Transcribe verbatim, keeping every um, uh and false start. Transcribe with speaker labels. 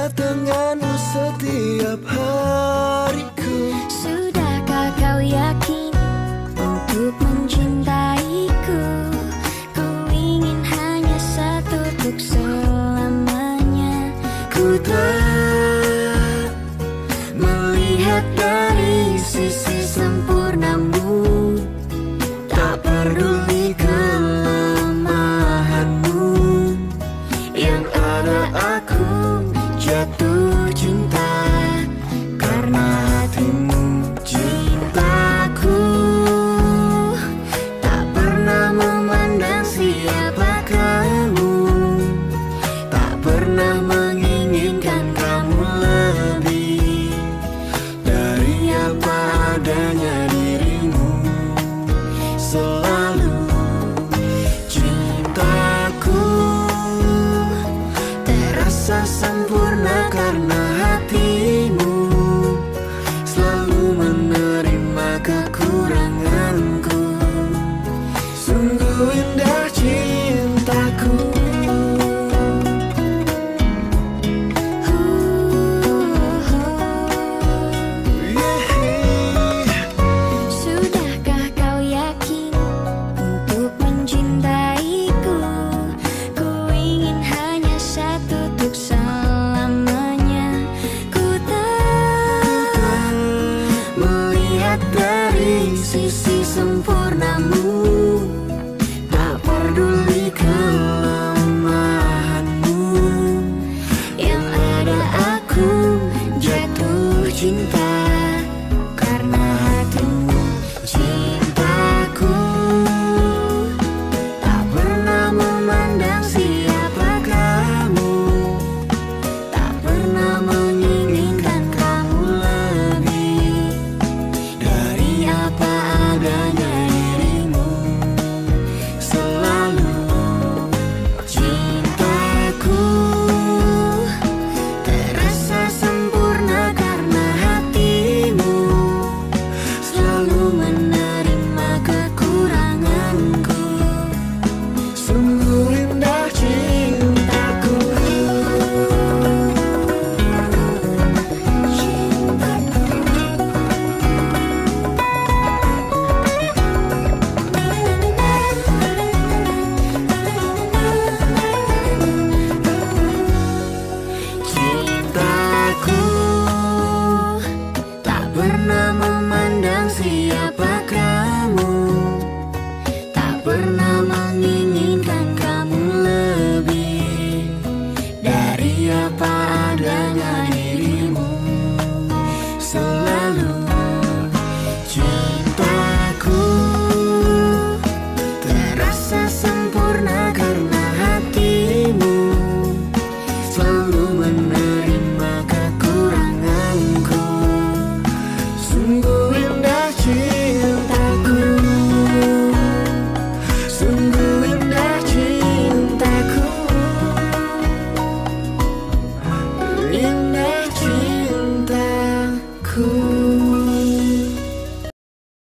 Speaker 1: ingat denganmu setiap hariku.
Speaker 2: Sudahkah kau yakin untuk mencintaiku? Ku ingin hanya satu untuk selamanya.
Speaker 1: Ku tak melihat dari sisi sempurnamu, tak peduli kelemahanmu. Yang ada aku jatuh cinta karena hatimu. Cintaku tak pernah memandang siapa kamu, tak pernah menginginkan kamu lebih dari apa adanya dirimu. Selalu cintaku terasa sempurna karena hatimu selalu menerima kekuranganku. Sungguh indah cintaku.
Speaker 2: Sudahkah kau yakin untuk mencintaiku? Ku ingin hanya satu untuk selamanya. Ku tak
Speaker 1: Melihat dari sisi sempurnamu, tak peduli kelemahanmu. Yang ada aku jatuh cinta